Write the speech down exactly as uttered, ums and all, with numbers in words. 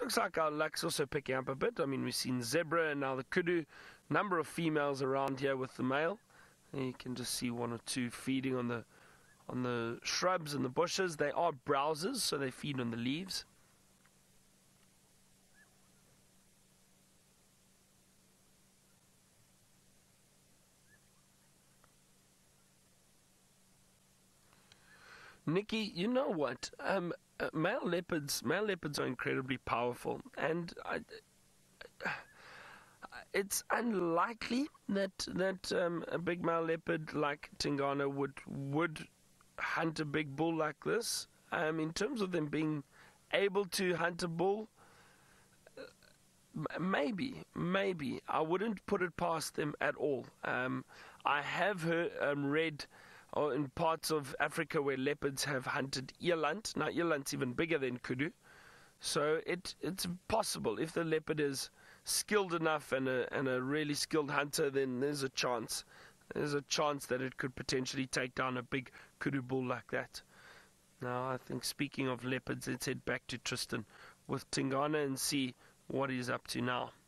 looks like our luck's also picking up a bit. I mean, we've seen zebra and now the kudu. Number of females around here with the male. And you can just see one or two feeding on the on the shrubs and the bushes. They are browsers, so they feed on the leaves. Nikki, you know what? Um, uh, male leopards, male leopards are incredibly powerful, and I, it's unlikely that that um, a big male leopard like Tingana would would hunt a big bull like this. Um, in terms of them being able to hunt a bull, uh, maybe, maybe I wouldn't put it past them at all. Um, I have heard, um, read. Or in parts of Africa where leopards have hunted eland. Now, eland's even bigger than kudu. So it it's possible. If the leopard is skilled enough and a, and a really skilled hunter, then there's a chance. There's a chance that it could potentially take down a big kudu bull like that. Now, I think speaking of leopards, let's head back to Tristan with Tingana and see what he's up to now.